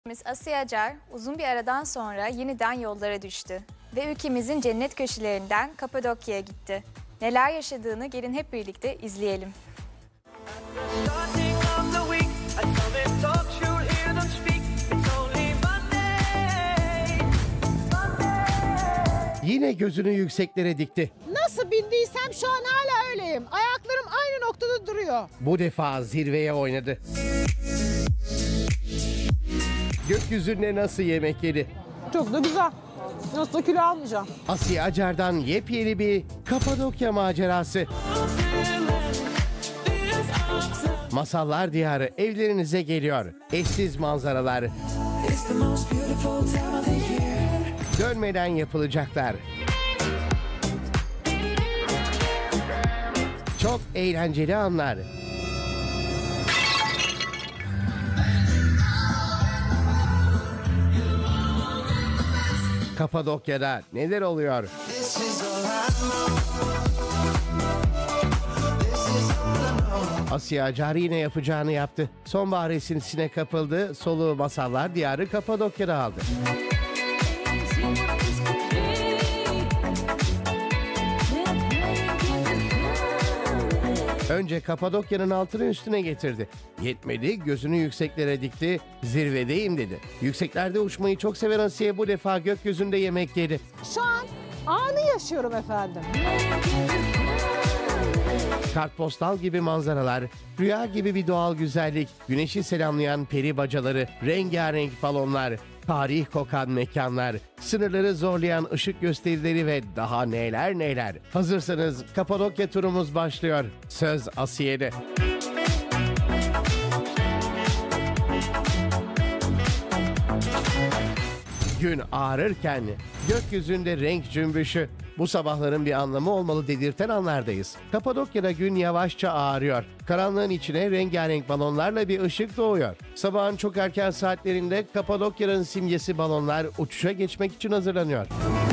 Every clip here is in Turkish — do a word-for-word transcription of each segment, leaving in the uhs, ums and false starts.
Asiye Acar uzun bir aradan sonra yeniden yollara düştü ve ülkemizin cennet köşelerinden Kapadokya'ya gitti. Neler yaşadığını gelin hep birlikte izleyelim. Yine gözünü yükseklere dikti. Nasıl bindiysem şu an hala öyleyim. Ayaklarım aynı noktada duruyor. Bu defa zirveye oynadı. Gökyüzünde nasıl yemek yedi? Çok da güzel. Nasıl kilo almayacağım. Asiye Acar'dan yepyeni bir Kapadokya macerası. Masallar diyarı evlerinize geliyor. Eşsiz manzaralar. Dönmeden yapılacaklar. Çok eğlenceli anlar. Kapadokya'da neler oluyor? Asiye Acar yine yapacağını yaptı. Sonbahar esintisine kapıldı. Soluğu masallar diyarı Kapadokya'da aldı. Önce Kapadokya'nın altını üstüne getirdi. Yetmedi, gözünü yükseklere dikti, zirvedeyim dedi. Yükseklerde uçmayı çok seven Asiye bu defa gökyüzünde yemek yedi. Şu an anı yaşıyorum efendim. Kartpostal gibi manzaralar, rüya gibi bir doğal güzellik, güneşi selamlayan peri bacaları, rengarenk balonlar, tarih kokan mekanlar, sınırları zorlayan ışık gösterileri ve daha neler neler. Hazırsanız Kapadokya turumuz başlıyor. Söz Asiye'de. Gün ağarırken gökyüzünde renk cümbüşü. Bu sabahların bir anlamı olmalı dedirten anlardayız. Kapadokya'da gün yavaşça ağarıyor. Karanlığın içine rengarenk balonlarla bir ışık doğuyor. Sabahın çok erken saatlerinde Kapadokya'nın simgesi balonlar uçuşa geçmek için hazırlanıyor.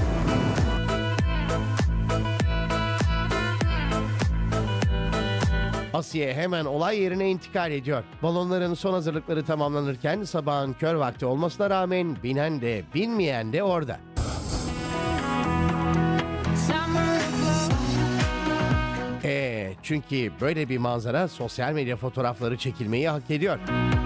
Asiye hemen olay yerine intikal ediyor. Balonların son hazırlıkları tamamlanırken sabahın kör vakti olmasına rağmen binen de binmeyen de orada. Ee, çünkü böyle bir manzara sosyal medya fotoğrafları çekilmeyi hak ediyor.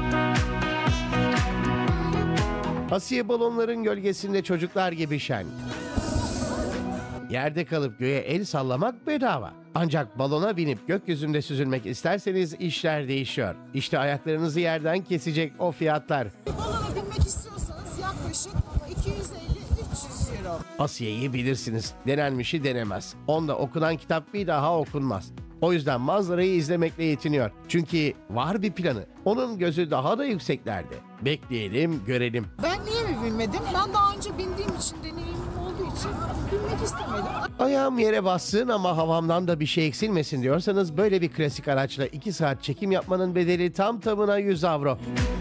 Asiye balonların gölgesinde çocuklar gibi şen. Yerde kalıp göğe el sallamak bedava. Ancak balona binip gökyüzünde süzülmek isterseniz işler değişiyor. İşte ayaklarınızı yerden kesecek o fiyatlar. Balona binmek istiyorsanız yaklaşık iki yüz elli üç yüz euro. Asiye'yi bilirsiniz. Denenmişi denemez. Onda okunan kitap bir daha okunmaz. O yüzden manzarayı izlemekle yetiniyor. Çünkü var bir planı. Onun gözü daha da yükseklerde. Bekleyelim, görelim. Ben niye mi bilmedim? Ben daha önce bindiğim için, deneyimim olduğu için binmek istemedim. Ayağım yere bassın ama havamdan da bir şey eksilmesin diyorsanız böyle bir klasik araçla iki saat çekim yapmanın bedeli tam tamına yüz avro.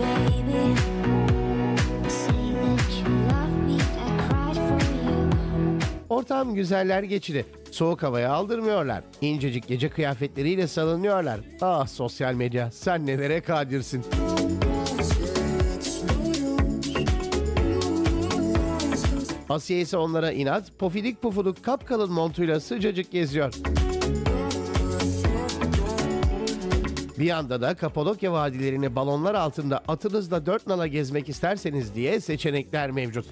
Ortam güzeller geçidi. Soğuk havaya aldırmıyorlar. İncecik gece kıyafetleriyle salınıyorlar. Ah sosyal medya, sen nelere kadirsin. Asiye ise onlara inat, pofidik pufuduk kapkalın montuyla sıcacık geziyor. Bir yanda da Kapadokya vadilerini balonlar altında atınızla dört nala gezmek isterseniz diye seçenekler mevcut.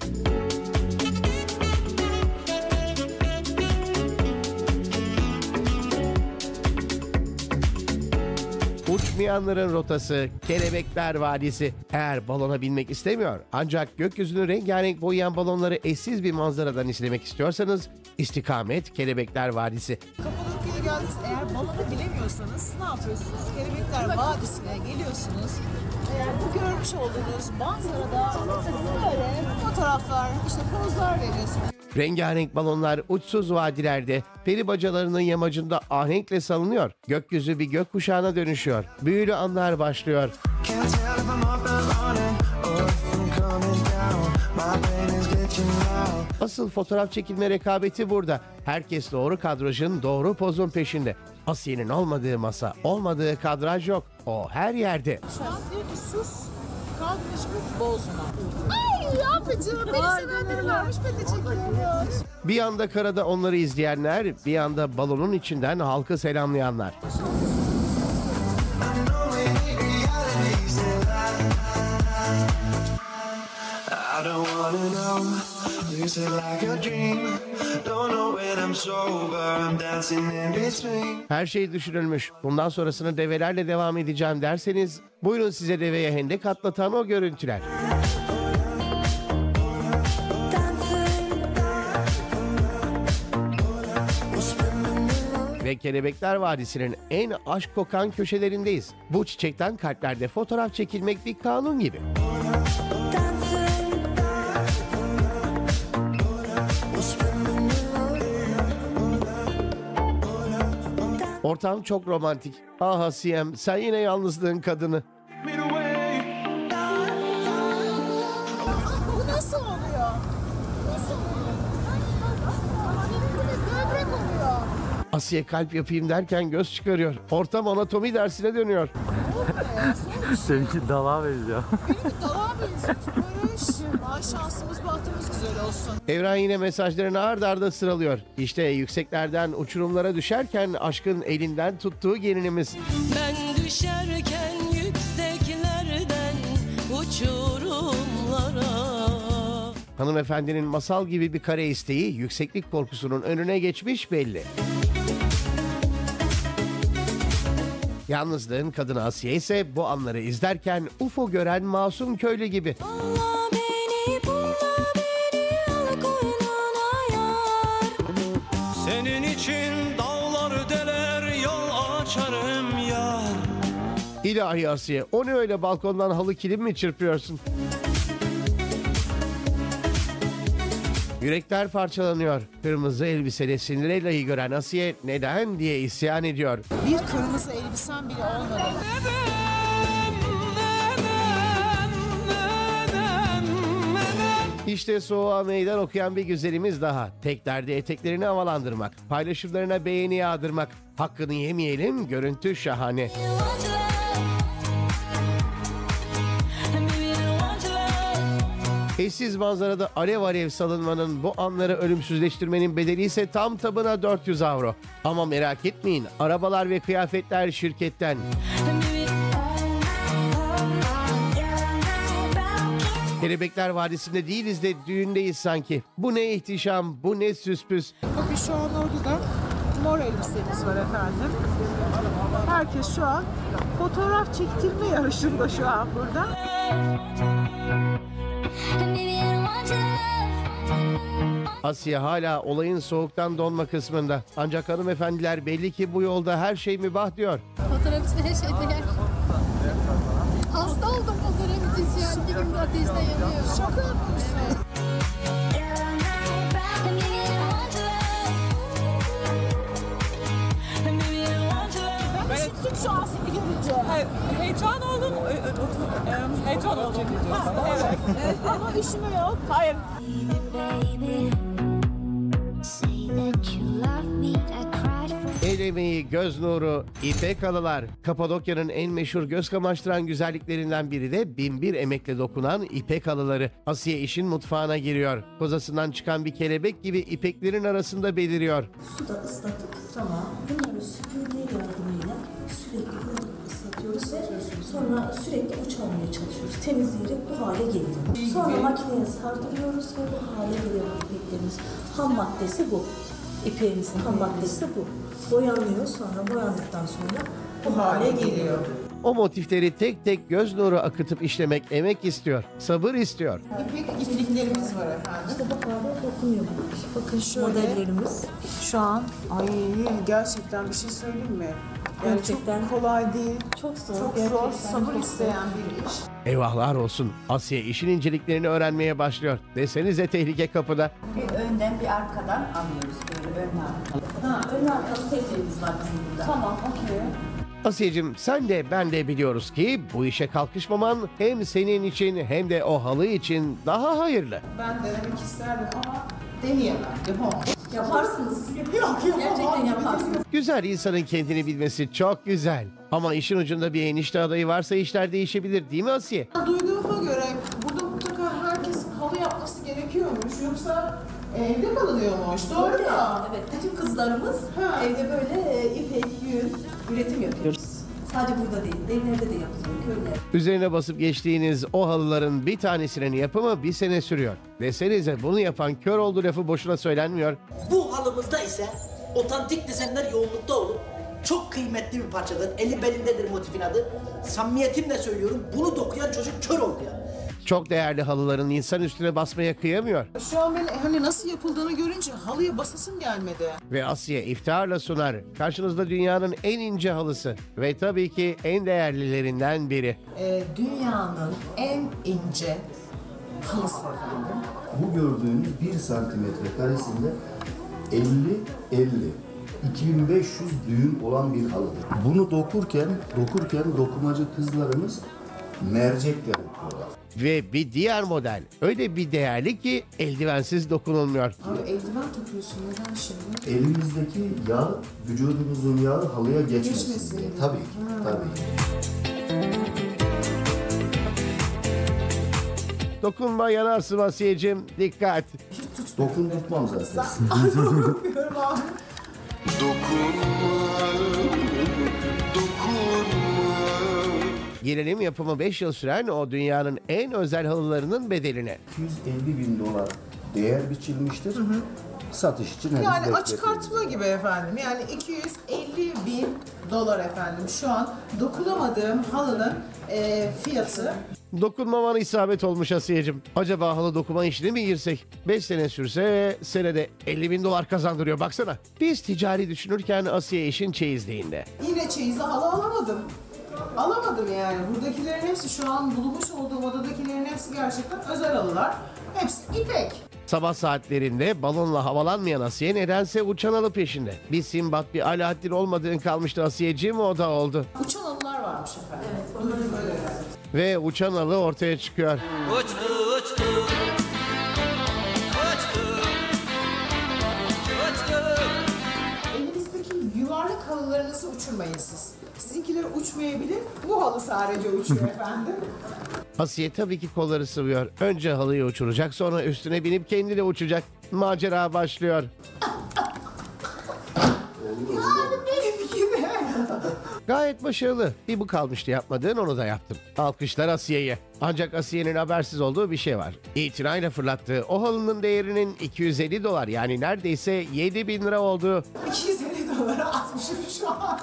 Uçmayanların rotası Kelebekler Vadisi. Eğer balona binmek istemiyor ancak gökyüzünü rengarenk boyayan balonları eşsiz bir manzaradan izlemek istiyorsanız istikamet Kelebekler Vadisi. Kapadokya'ya geldiniz, eğer balona bilemiyorsanız ne yapıyorsunuz? Kelebekler Vadisi'ne geliyorsunuz. Eğer bu görmüş olduğunuz manzarada böyle fotoğraflar, işte pozlar veriyorsunuz. Rengarenk balonlar uçsuz vadilerde peri bacalarının yamacında ahenkle salınıyor. Gökyüzü bir gökkuşağına dönüşüyor. Büyülü anlar başlıyor. Asıl fotoğraf çekilme rekabeti burada. Herkes doğru kadrajın, doğru pozun peşinde. Asiye'nin olmadığı masa, olmadığı kadraj yok. O her yerde. Şu an diyor ki sus, Kal meşgul, bozma. Ay yapıcığım, beni sevenleri varmış, ben de çekiyormuş. Bir yanda karada onları izleyenler, bir yanda balonun içinden halkı selamlayanlar. I don't wanna know, is it like a dream? Don't know when I'm sober, I'm dancing in between. Her şey düşünülmüş. Bundan sonrasını develerle devam edeceğim derseniz, buyurun size deveye hendek atlatan o görüntüler. Ve Kelebekler Vadisi'nin en aşk kokan köşelerindeyiz. Bu çiçekten kalplerde fotoğraf çekilmek bir kanun gibi. Ortam çok romantik. Ah Asiyem, sen yine yalnızlığın kadını. Bu nasıl oluyor? Nasıl oluyor? Böbrek oluyor. Asiye kalp yapayım derken göz çıkarıyor. Ortam anatomi dersine dönüyor. Seninki dalağa benziyor. Benimki dalağa benziyor. Barış. Ay şansımız bahtımız güzel olsun. Evren yine mesajlarını ard arda sıralıyor. İşte yükseklerden uçurumlara düşerken aşkın elinden tuttuğu gelinimiz. Ben düşerken yükseklerden uçurumlara. Hanımefendinin masal gibi bir kare isteği yükseklik korkusunun önüne geçmiş belli. Yalnızlığın kadını Asiye ise bu anları izlerken U F O gören masum köylü gibi. Bulla beni, bulla beni, al koynuna yar. Senin için dağlar deler, yol açarım yar. İlahi Asiye, o ne öyle balkondan halı kilim mi çırpıyorsun? Yürekler parçalanıyor. Kırmızı elbiseli Cinderella'yı gören Asiye neden diye isyan ediyor. Bir kırmızı elbisen bile olmadı. İşte soğuğa meydan okuyan bir güzelimiz daha. Tek derdi eteklerini havalandırmak, paylaşımlarına beğeni yağdırmak. Hakkını yemeyelim, görüntü şahane. Eşsiz manzarada alev alev salınmanın, bu anları ölümsüzleştirmenin bedeli ise tam tabına dört yüz avro. Ama merak etmeyin, arabalar ve kıyafetler şirketten. Kelebekler Vadisi'nde değiliz de düğündeyiz sanki. Bu ne ihtişam, bu ne süspüs. Bakın şu an orada da mor elbisemiz var efendim. Herkes şu an fotoğraf çektirme yarışında şu an burada. Asiye hala olayın soğuktan donma kısmında. Ancak hanımefendiler belli ki bu yolda her şey mübah diyor. Fotoğraf için her şey değer. Hasta oldum fotoğraf için şu an elimde ateşten yanıyor. Şaka yapıyorsun. Ben üşüttüm şu an seni görünce. Heyecan oldum. Ö- ö- otur- em, Heyecan oldum. Evet. Ama üşüme yok. Hayır. El emeği, göz nuru, ipek halılar. Kapadokya'nın en meşhur göz kamaştıran güzelliklerinden biri de binbir emekle dokunan ipek halıları. Asiye işin mutfağına giriyor. Kozasından çıkan bir kelebek gibi ipeklerin arasında beliriyor. Suda ıslatıp tamam. Bunları süpürge yardımıyla sürekli fırında ıslatıyoruz ve sonra sürekli uçalmaya çalışıyoruz. Temizleyerek bu hale geliyor. Sonra makineye sardırıyoruz ve bu hale geliyor ipeklerimiz. Ham maddesi bu. İpeğimizin ham maddesi bu. Boyanıyor, sonra boyandıktan sonra bu hale geliyor. O motifleri tek tek göz nuru akıtıp işlemek emek istiyor, sabır istiyor. İpek ipliklerimiz var efendim. İşte bu hale dokunuyor. Bakın şu modellerimiz. Şu an ay gerçekten bir şey söyleyeyim mi? Yani Gerçekten. çok kolay değil. Çok zor. Çok zor, Gerçekten sabır çok isteyen bir iş. Eyvahlar olsun. Asiye işin inceliklerini öğrenmeye başlıyor. Desenize tehlike kapıda. Bir önden bir arkadan alıyoruz böyle ön arkalı. Ha, ön arkalı teplerimiz var bizim burada. Tamam, okey. Asiyeciğim, sen de ben de biliyoruz ki bu işe kalkışmaman hem senin için hem de o halı için daha hayırlı. Ben denemek isterdim ama deneyemem. Yapamam. Yaparsınız. Yok yapamam. Gerçekten yaparsınız. Güzel insanın kendini bilmesi çok güzel. Ama işin ucunda bir enişte adayı varsa işler değişebilir değil mi Asiye? Duyduğum gerekiyormuş yoksa evde kalınıyormuş. Doğru Öyle. mu? Evet, bütün kızlarımız Ha. evde böyle e, ipek, yün üretim yapıyoruz. Sadece burada değil, evlerde de yapılıyor, köylerde. Üzerine basıp geçtiğiniz o halıların bir tanesinin yapımı bir sene sürüyor. Desenize bunu yapan kör oldu lafı boşuna söylenmiyor. Bu halımızda ise otantik desenler yoğunlukta olur. Çok kıymetli bir parçadır. Eli belindedir motifin adı. Samimiyetimle söylüyorum, bunu dokuyan çocuk kör oldu ya. Çok değerli halıların insan üstüne basmaya kıyamıyor. Şu an ben hani nasıl yapıldığını görünce halıya basasım gelmedi. Ve Asiye iftiharla sunar. Karşınızda dünyanın en ince halısı. Ve tabii ki en değerlilerinden biri. Ee, dünyanın en ince halısı efendim. Bu gördüğünüz bir santimetre karesinde elli elli. iki bin beş yüz düğüm olan bir halıdır. Bunu dokurken, dokurken dokumacı kızlarımız mercekle dokuyorlar. Ve bir diğer model. Öyle bir değerli ki eldivensiz dokunulmuyor. Abi eldiven takıyorsun neden şimdi? Elimizdeki yağ, vücudumuzun yağı halıya geçmesin Geçmesin diye. diye. Tabii ki, tabii ki. Dokunma yanarsın Asiye'cim. Dikkat. Dokundurtmam zaten. Bilmiyorum abi. Gelelim yapımı beş yıl süren o dünyanın en özel halılarının bedeline. iki yüz elli bin dolar değer biçilmiştir. Satış için henüz Yani açık bekletiyoruz. arttırma gibi efendim. Yani iki yüz elli bin dolar efendim. Şu an dokunamadığım halının e, fiyatı. Dokunmaman isabet olmuş Asiye'cim. Acaba halı dokuma işine mi girsek? beş sene sürse senede elli bin dolar kazandırıyor baksana. Biz ticari düşünürken Asiye işin çeyizliğinde. Yine çeyizi halı alamadım. Alamadım yani. Buradakilerin hepsi şu an bulunmuş olduğum odadakilerin hepsi gerçekten özel halılar. Hepsi ipek. Sabah saatlerinde balonla havalanmayan Asiye nedense uçan halı peşinde. Bir Simbat bir Alaaddin olmadığın kalmıştı Asiye'cim, o da oldu. Uçan halılar varmış efendim. Evet, onları böyle. Ve uçan halı ortaya çıkıyor. Uçtu uçtu Uçtu Uçtu Elinizdeki yuvarlak halılarınızı uçurmayın siz. Sizinkiler uçmayabilir. Bu halı sadece uçuyor efendim. Asiye tabii ki kolları sıvıyor. Önce halıyı uçuracak, sonra üstüne binip kendi de uçacak. Macera başlıyor. Yani benim gibi. Gayet başarılı. Bir bu kalmıştı yapmadığın, onu da yaptım. Alkışlar Asiye'ye. Ancak Asiye'nin habersiz olduğu bir şey var. İtinayla fırlattığı o halının değerinin iki yüz elli dolar, yani neredeyse yedi bin lira olduğu. iki yüz elli dolara atmışım şu an.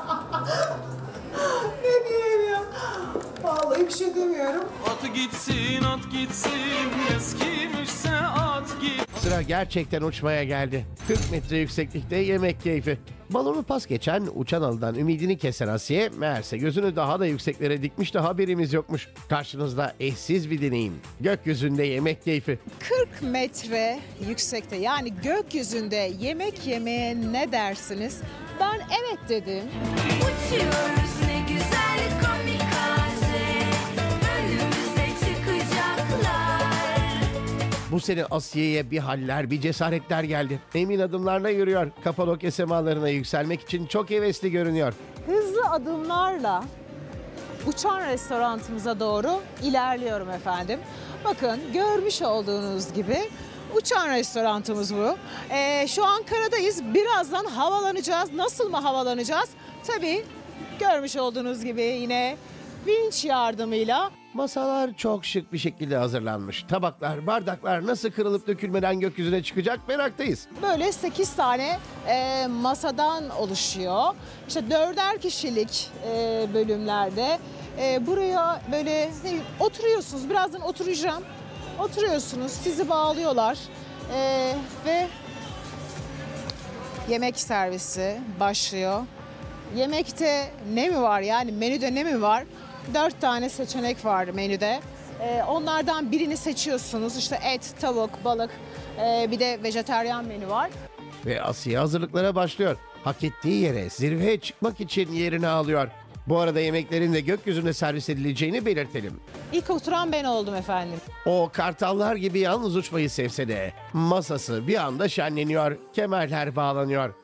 Ne diyeyim ya? Vallahi bir şey demiyorum. At gitsin at gitsin Eskimişse at git Sıra gerçekten uçmaya geldi. kırk metre yükseklikte yemek keyfi. Balonu pas geçen uçan halıdan ümidini kesen Asiye meğerse gözünü daha da yükseklere dikmiş de haberimiz yokmuş. Karşınızda eşsiz bir deneyim. Gökyüzünde yemek keyfi. kırk metre yüksekte yani gökyüzünde yemek yemeye ne dersiniz? Ben evet dedim. Uçuyoruz ne güzel kamikaze Önümüze çıkacaklar Bu sene Asiye'ye bir haller, bir cesaretler geldi. Emin adımlarla yürüyor. Kapadokya semalarına yükselmek için çok hevesli görünüyor. Hızlı adımlarla uçan restoranımıza doğru ilerliyorum efendim. Bakın görmüş olduğunuz gibi uçan restoranımız bu. Ee, şu an karadayız. Birazdan havalanacağız. Nasıl mı havalanacağız? Tabii görmüş olduğunuz gibi yine vinç yardımıyla. Masalar çok şık bir şekilde hazırlanmış. Tabaklar, bardaklar nasıl kırılıp dökülmeden gökyüzüne çıkacak meraktayız. Böyle sekiz tane e, masadan oluşuyor. İşte dörder kişilik e, bölümlerde. E, buraya böyle ne bileyim, oturuyorsunuz. Birazdan oturacağım. Oturuyorsunuz. Sizi bağlıyorlar. E, ve yemek servisi başlıyor. Yemekte ne mi var yani menüde ne mi var? Dört tane seçenek var menüde. Ee, onlardan birini seçiyorsunuz. İşte et, tavuk, balık, ee, bir de vejetaryen menü var. Ve Asiye hazırlıklara başlıyor. Hak ettiği yere, zirveye çıkmak için yerini alıyor. Bu arada yemeklerin de gökyüzünde servis edileceğini belirtelim. İlk oturan ben oldum efendim. O kartallar gibi yalnız uçmayı sevse de masası bir anda şenleniyor, kemerler bağlanıyor.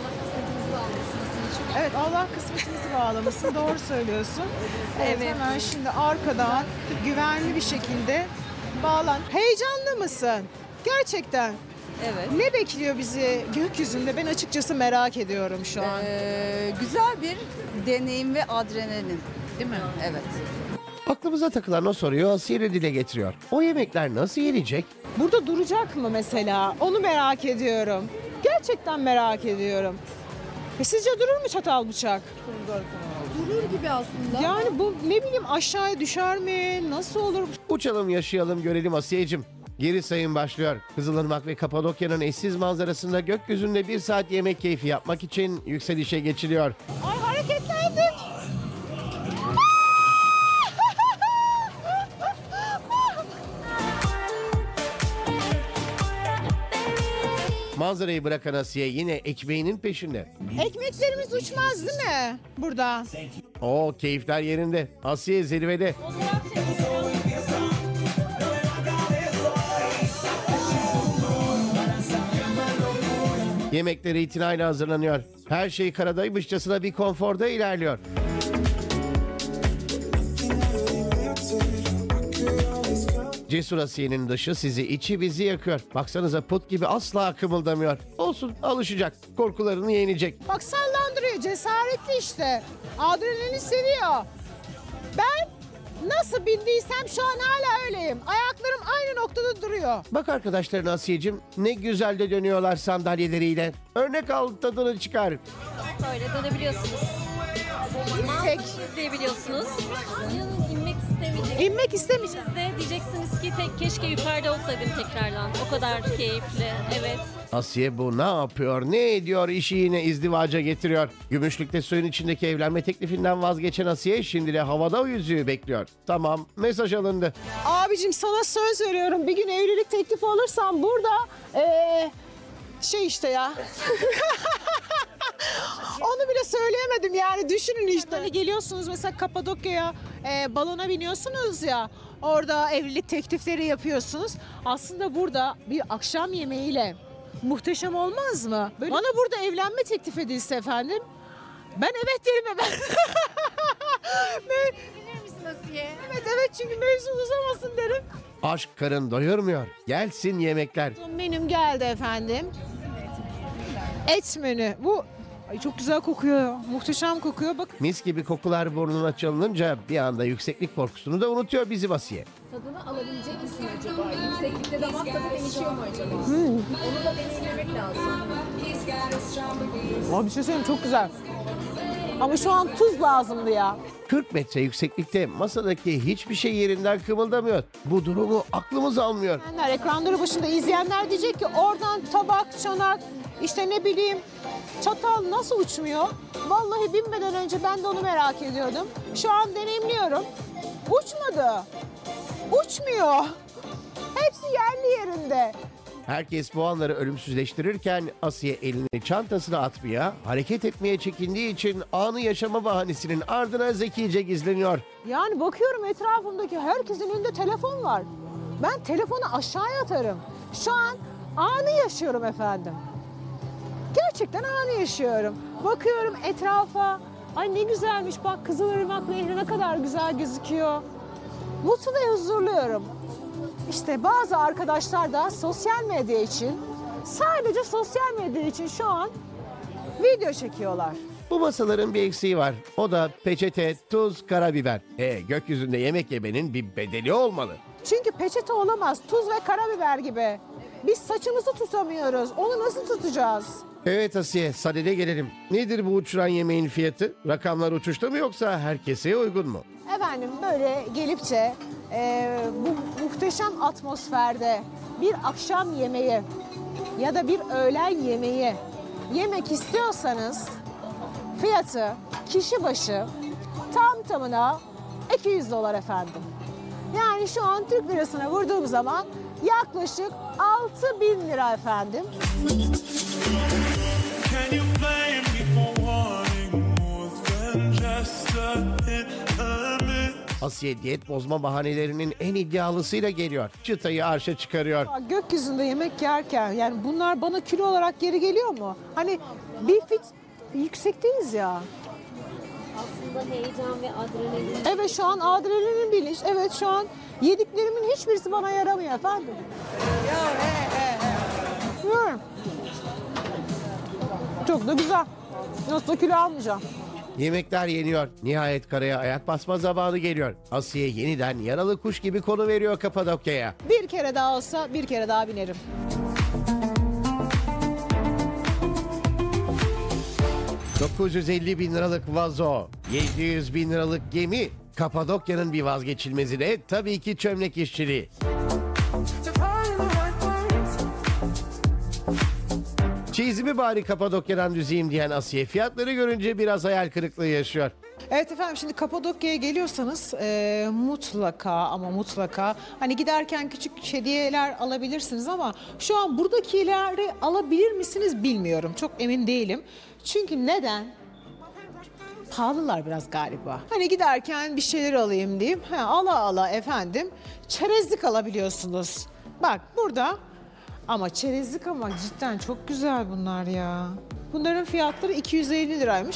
Evet, Allah kısmetimizi bağlamasın. Doğru söylüyorsun. Evet, hemen şimdi arkadan güvenli bir şekilde bağlan. Heyecanlı mısın? Gerçekten. Evet. Ne bekliyor bizi gökyüzünde? Ben açıkçası merak ediyorum şu an. Ee, güzel bir deneyim ve adrenalin. Değil mi? Evet. Aklımıza takılan o soruyu Asiye de dile getiriyor. O yemekler nasıl yenecek? Burada duracak mı mesela? Onu merak ediyorum. Gerçekten merak ediyorum. E sizce durur mu çatal bıçak? Durur gibi aslında. Yani bu ne bileyim aşağıya düşer mi? Nasıl olur? Uçalım, yaşayalım, görelim Asiye'cim. Geri sayım başlıyor. Kızılırmak ve Kapadokya'nın eşsiz manzarasında gökyüzünde bir saat yemek keyfi yapmak için yükselişe geçiliyor. Ay hareketlendik. Manzarayı bırakan Asiye yine ekmeğinin peşinde. Ekmeklerimiz uçmaz değil mi burada? O keyifler yerinde. Asiye zirvede. Yemekleri itinayla hazırlanıyor. Her şey karadaymışçasına bir konforda ilerliyor. Cesur Asiye'nin dışı sizi, içi bizi yakıyor. Baksanıza put gibi asla kımıldamıyor. Olsun, alışacak. Korkularını yenecek. Bak sallandırıyor, cesaretli işte. Adrenalini seviyor. Ben nasıl bindiysem şu an hala öyleyim. Ayaklarım aynı noktada duruyor. Bak arkadaşlarına Asiye'cim, ne güzel de dönüyorlar sandalyeleriyle. Örnek al, tadını çıkar. Böyle dönebiliyorsunuz. Tek. İzleyebiliyorsunuz. İnanın inmek istemeyeceksiniz. İnmek istemeyeceğim. Siz de diyeceksiniz ki tek, keşke yukarıda olsaydım tekrardan. O kadar keyifli. Evet. Asiye bu ne yapıyor, ne ediyor, işi yine izdivaca getiriyor. Gümüşlükte suyun içindeki evlenme teklifinden vazgeçen Asiye şimdi de havada o yüzüğü bekliyor. Tamam, mesaj alındı. Abicim sana söz veriyorum. Bir gün evlilik teklifi alırsam burada ee, şey işte ya. Onu bile söyleyemedim yani, düşünün işte. Hani geliyorsunuz mesela Kapadokya'ya, e, balona biniyorsunuz ya, orada evlilik teklifleri yapıyorsunuz. Aslında burada bir akşam yemeğiyle muhteşem olmaz mı? Böyle bana burada evlenme teklif edilse efendim, ben evet derim hemen. Bilir misin Asiye? Evet evet, çünkü mevzu uzamasın derim. Aşk karın doyurmuyor. Gelsin yemekler. Menüm geldi efendim. Et menü. Bu ay çok güzel kokuyor. Muhteşem kokuyor. Bakın. Mis gibi kokular burnuna çalınınca bir anda yükseklik korkusunu da unutuyor bizim Asiye. Tadını alabilecek misin acaba? Yükseklikte damak tadı değişiyor mu acaba? Hmm. Onu da deneyimlemek lazım. Abi bir şey söyleyeyim, çok güzel. Ama şu an tuz lazımdı ya. kırk metre yükseklikte masadaki hiçbir şey yerinden kımıldamıyor. Bu durumu aklımız almıyor. İzleyenler, ekranları başında izleyenler diyecek ki oradan tabak, çanak, işte ne bileyim çatal nasıl uçmuyor? Vallahi binmeden önce ben de onu merak ediyordum. Şu an deneyimliyorum. Uçmadı. Uçmuyor. Hepsi yerli yerinde. Herkes bu anları ölümsüzleştirirken Asiye elini çantasına atmaya, hareket etmeye çekindiği için anı yaşama bahanesinin ardına zekice gizleniyor. Yani bakıyorum etrafımdaki herkesin elinde telefon var. Ben telefonu aşağıya atarım. Şu an anı yaşıyorum efendim. Gerçekten anı yaşıyorum. Bakıyorum etrafa. Ay ne güzelmiş bak, Kızılırmak Nehri ne kadar güzel gözüküyor. Mutlu ve huzurluyum. İşte bazı arkadaşlar da sosyal medya için, sadece sosyal medya için şu an video çekiyorlar. Bu masaların bir eksiği var. O da peçete, tuz, karabiber. E gökyüzünde yemek yemenin bir bedeli olmalı. Çünkü peçete olamaz, tuz ve karabiber gibi. Biz saçımızı tutamıyoruz, onu nasıl tutacağız? Evet Asiye, sadede gelelim. Nedir bu uçuran yemeğin fiyatı? Rakamlar uçuşta mı yoksa herkese uygun mu? Efendim böyle gelip de e, bu muhteşem atmosferde bir akşam yemeği ya da bir öğlen yemeği yemek istiyorsanız fiyatı kişi başı tam tamına iki yüz dolar efendim. Yani şu an Türk lirasına vurduğum zaman yaklaşık altı bin lira efendim. Can you blame me for wanting more than just a hit of me? Asiye diyet bozma bahanelerinin en iddialısıyla geliyor. Çıtayı arşa çıkarıyor. Gökyüzünde yemek yerken yani bunlar bana kilo olarak geri geliyor mu? Hani bir fit yüksekteyiz ya. anda heyecan ve adrenalin. Evet şu an adrenalin bilinç. Evet şu an yediklerimin hiçbirisi bana yaramıyor efendim. Hı. Çok da güzel. Nasıl kilo almayacağım. Yemekler yeniyor. Nihayet karaya ayak basma zamanı geliyor. Asiye yeniden yaralı kuş gibi konu veriyor Kapadokya'ya. Bir kere daha olsa bir kere daha binerim. dokuz yüz elli bin liralık vazo, yedi yüz bin liralık gemi. Kapadokya'nın bir vazgeçilmezi de tabii ki çömlek işçiliği. Çeyizimi bari Kapadokya'dan düzeyim diyen Asiye fiyatları görünce biraz hayal kırıklığı yaşıyor. Evet efendim şimdi Kapadokya'ya geliyorsanız e, mutlaka ama mutlaka hani giderken küçük hediyeler alabilirsiniz ama şu an buradakileri alabilir misiniz bilmiyorum. Çok emin değilim. Çünkü neden? Pahalılar biraz galiba. Hani giderken bir şeyler alayım diyeyim. He, ala ala efendim çerezlik alabiliyorsunuz. Bak burada ama çerezlik ama cidden çok güzel bunlar ya. Bunların fiyatları iki yüz elli liraymış.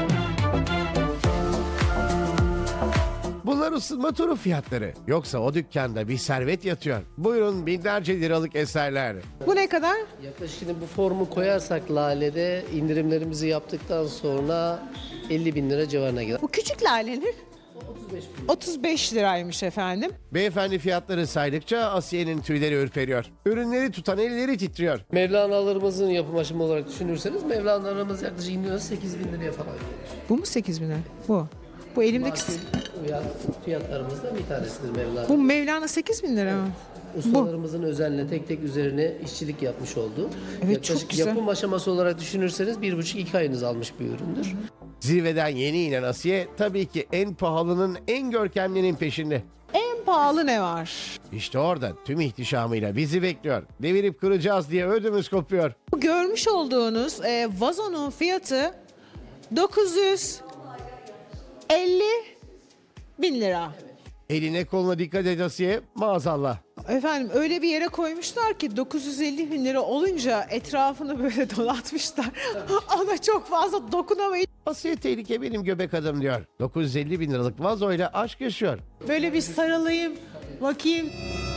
Bunlar ısınma turu fiyatları. Yoksa o dükkanda bir servet yatıyor. Buyurun binlerce liralık eserler. Bu ne kadar? Yaklaşık şimdi bu formu koyarsak Lale'de indirimlerimizi yaptıktan sonra elli bin lira civarına gider. Bu küçük laleler otuz beş liraymış efendim. Beyefendi fiyatları saydıkça Asiye'nin tüyleri ürperiyor. Ürünleri tutan elleri titriyor. Mevlana'larımızın yapım aşımı olarak düşünürseniz Mevlana'larımız yaklaşık iniyor sekiz bin liraya falan gelir. Bu mu sekiz bin lira? Bu. Bu elimdeki... Uyan fiyatlarımızdan bir tanesidir Mevlana. Bu Mevlana sekiz bin lira mı? Ustalarımızın özenle tek tek üzerine işçilik yapmış olduğu. Evet, yaklaşık çok güzel. yapım aşaması olarak düşünürseniz bir buçuk iki ayınız almış bir üründür. Zirveden yeni inen Asiye tabii ki en pahalının en görkemlinin peşinde. En pahalı ne var? İşte orada tüm ihtişamıyla bizi bekliyor. Devirip kıracağız diye ödümüz kopuyor. Bu görmüş olduğunuz e, vazonun fiyatı dokuz yüz elli bin lira. Eline koluna dikkat et Asiye, maazallah. Efendim öyle bir yere koymuşlar ki dokuz yüz elli bin lira olunca etrafını böyle donatmışlar. Ona çok fazla dokunamayın. Asiye tehlike benim göbek adım diyor. dokuz yüz elli bin liralık vazoyla aşk yaşıyor. Böyle bir sarılayım, bakayım.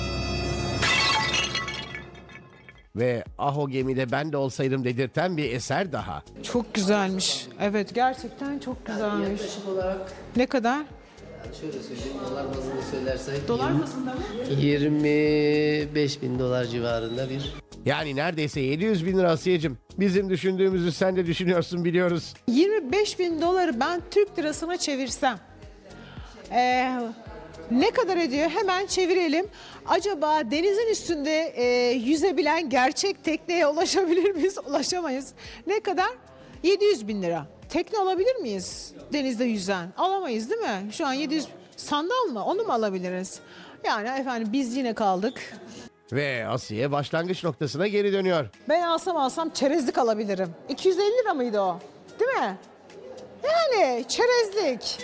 Ve ah o gemide ben de olsaydım dedirten bir eser daha. Çok güzelmiş. Evet gerçekten çok güzelmiş. Yaklaşık olarak Ne kadar? yani şöyle söyleyeyim dolar bazında söylersek Dolar yirmi bazında mı? yirmi beş bin dolar civarında bir. Yani neredeyse yedi yüz bin lira Asiye'cim. Bizim düşündüğümüzü sen de düşünüyorsun biliyoruz. yirmi beş bin doları ben Türk lirasına çevirsem ee, ne kadar ediyor? Hemen çevirelim. Acaba denizin üstünde e, yüzebilen gerçek tekneye ulaşabilir miyiz? Ulaşamayız. Ne kadar? yedi yüz bin lira. Tekne alabilir miyiz? Denizde yüzen. Alamayız değil mi? Şu an yedi yüz sandal mı? Onu mu alabiliriz? Yani efendim biz yine kaldık. Ve Asiye başlangıç noktasına geri dönüyor. Ben alsam alsam çerezlik alabilirim. iki yüz elli lira mıydı o? Değil mi? Yani çerezlik.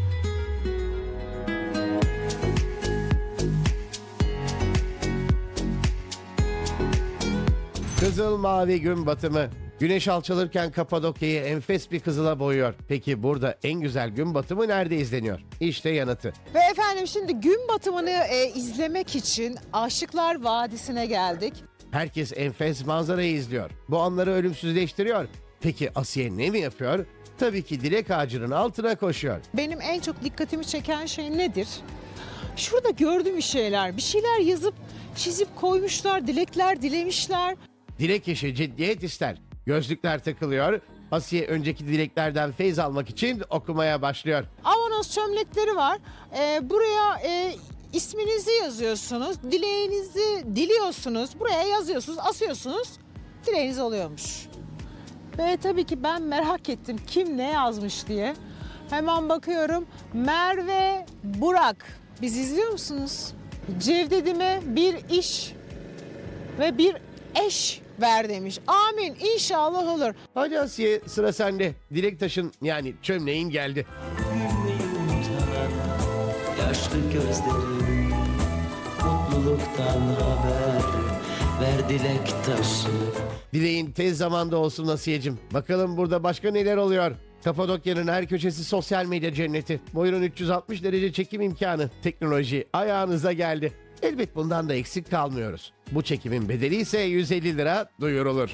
Kızıl mavi gün batımı. Güneş alçalırken Kapadokya'yı enfes bir kızıla boyuyor. Peki burada en güzel gün batımı nerede izleniyor? İşte yanıtı. Ve efendim şimdi gün batımını e, izlemek için Aşıklar Vadisi'ne geldik. Herkes enfes manzarayı izliyor. Bu anları ölümsüzleştiriyor. Peki Asiye ne mi yapıyor? Tabii ki dilek ağacının altına koşuyor. Benim en çok dikkatimi çeken şey nedir? Şurada gördüğüm şeyler, bir şeyler yazıp çizip koymuşlar, dilekler dilemişler. Dilek işi ciddiyet ister. Gözlükler takılıyor. Asiye önceki dileklerden feyz almak için okumaya başlıyor. Avanos çömlekleri var. Ee, buraya e, isminizi yazıyorsunuz, dileğinizi diliyorsunuz, buraya yazıyorsunuz, asıyorsunuz, dileğiniz oluyormuş. Ve tabii ki ben merak ettim kim ne yazmış diye. Hemen bakıyorum. Merve Burak. Biz izliyor musunuz? Cevdetime bir iş ve bir eş ver demiş. Amin inşallah olur. Hadi Asiye sıra sende. Dilek taşın yani çömleğin geldi. Yaşlı gözlerim mutluluktan haber ver dilek taşı. Dileğin tez zamanda olsun Asiye'cim. Bakalım burada başka neler oluyor? Kapadokya'nın her köşesi sosyal medya cenneti. Buyurun üç yüz altmış derece çekim imkanı. Teknoloji ayağınıza geldi. Elbet bundan da eksik kalmıyoruz. Bu çekimin bedeli ise yüz elli lira duyurulur.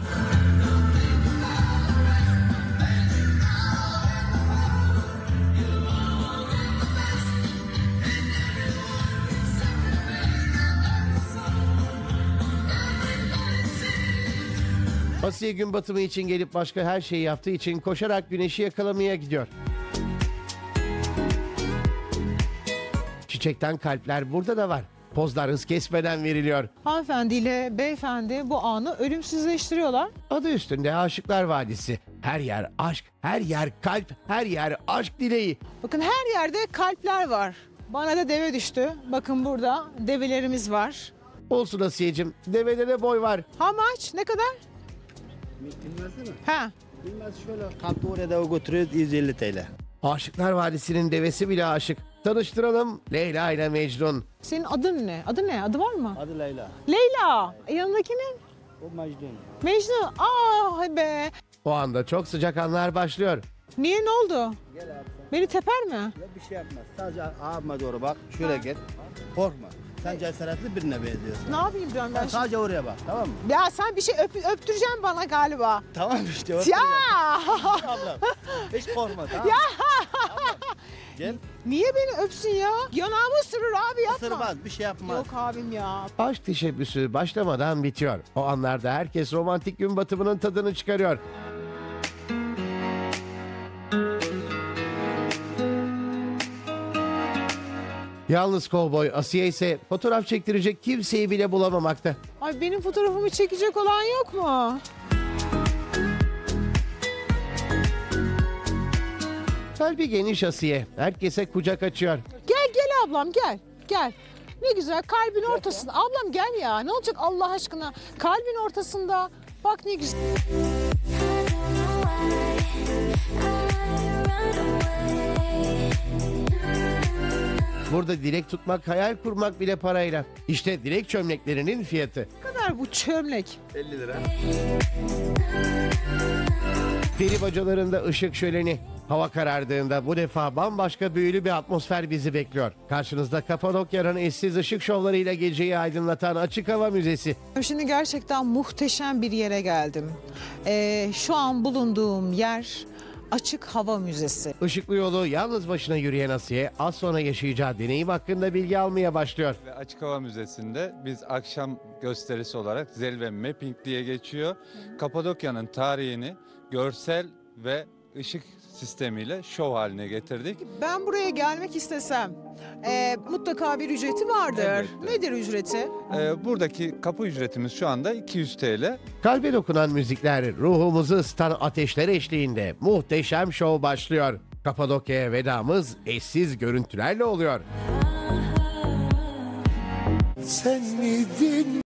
Asiye gün batımı için gelip başka her şeyi yaptığı için koşarak güneşi yakalamaya gidiyor. Çiçekten kalpler burada da var. Pozlar hız kesmeden veriliyor. Hanımefendiyle beyefendi bu anı ölümsüzleştiriyorlar. Adı üstünde Aşıklar Vadisi. Her yer aşk, her yer kalp, her yer aşk dileği. Bakın her yerde kalpler var. Bana da deve düştü. Bakın burada develerimiz var. Olsun Asiye'cim, develere boy var. How much? Ne kadar? Bilmezdi mi? Ha. Bilmez şöyle kalktı oraya da götürüyoruz yüz elli TL. Aşıklar Vadisi'nin devesi bile aşık. Tanıştıralım Leyla ile Mecnun. Senin adın ne? Adı ne? Adı var mı? Adı Leyla. Leyla. E, yanındaki ne? O Mecnun. Mecnun. Ah be. O anda çok sıcak anlar başlıyor. Niye, ne oldu? Gel abi. Beni teper mi? Ya bir şey yapmaz. Sadece abime doğru bak. Şöyle git. Korkma. Sen cesaretli birine benziyorsun. Ne yapayım diyorum ben Sen sadece oraya bak, tamam mı? Ya sen bir şey öp, öptüreceksin bana galiba. Tamam işte. Ya. Ablam. Hiç korkma, tamam mı? Ya. Tamam. Gel. Niye beni öpsün ya? Yanağımı ısırır abi, yapma. Isırmaz, bir şey yapmaz. Yok abim ya. Aşk teşebbüsü başlamadan bitiyor. O anlarda herkes romantik gün batımının tadını çıkarıyor. Yalnız kovboy Asiye ise fotoğraf çektirecek kimseyi bile bulamamakta. Ay benim fotoğrafımı çekecek olan yok mu? Kalbi geniş Asiye. Herkese kucak açıyor. Gel gel ablam gel. Gel. Ne güzel kalbin ortasında. Ablam gel ya. Ne olacak Allah aşkına? Kalbin ortasında. Bak ne güzel. Burada dilek tutmak, hayal kurmak bile parayla. İşte dilek çömleklerinin fiyatı. Ne kadar bu çömlek? elli lira. Peri bacalarında ışık şöleni. Hava karardığında bu defa bambaşka büyülü bir atmosfer bizi bekliyor. Karşınızda Kapadokya'nın eşsiz ışık şovlarıyla geceyi aydınlatan Açık Hava Müzesi. Şimdi gerçekten muhteşem bir yere geldim. Ee, şu an bulunduğum yer Açık Hava Müzesi. Işıklı yolu yalnız başına yürüyen Asiye az sonra yaşayacağı deneyim hakkında bilgi almaya başlıyor. Ve Açık Hava Müzesi'nde biz akşam gösterisi olarak Zelve Mapping diye geçiyor. Kapadokya'nın tarihini görsel ve ışık sistemiyle şov haline getirdik. Ben buraya gelmek istesem e, mutlaka bir ücreti vardır. Elbette. Nedir ücreti? Ee, buradaki kapı ücretimiz şu anda iki yüz TL. Kalbe dokunan müzikler, ruhumuzu ısıtan ateşler eşliğinde muhteşem şov başlıyor. Kapadokya'ya vedamız eşsiz görüntülerle oluyor. Sen miydin?